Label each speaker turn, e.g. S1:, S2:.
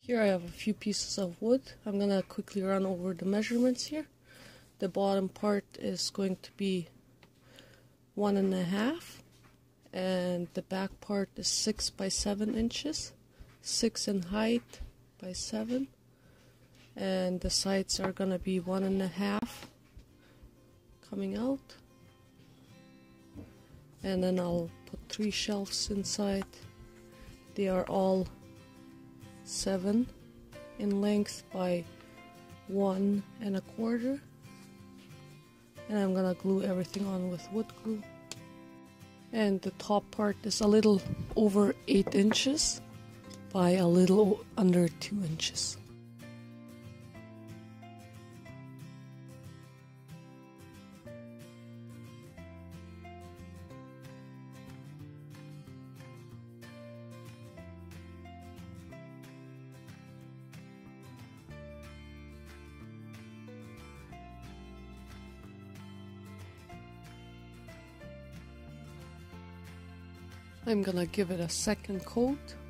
S1: Here I have a few pieces of wood. I'm gonna quickly run over the measurements here. The bottom part is going to be 1.5, and the back part is 6 by 7 inches, 6 in height by 7, and the sides are gonna be 1.5 coming out, and then I'll put 3 shelves inside. They are all 7 in length by 1.25, and I'm gonna glue everything on with wood glue. And the top part is a little over 8 inches by a little under 2 inches. I'm gonna give it a second coat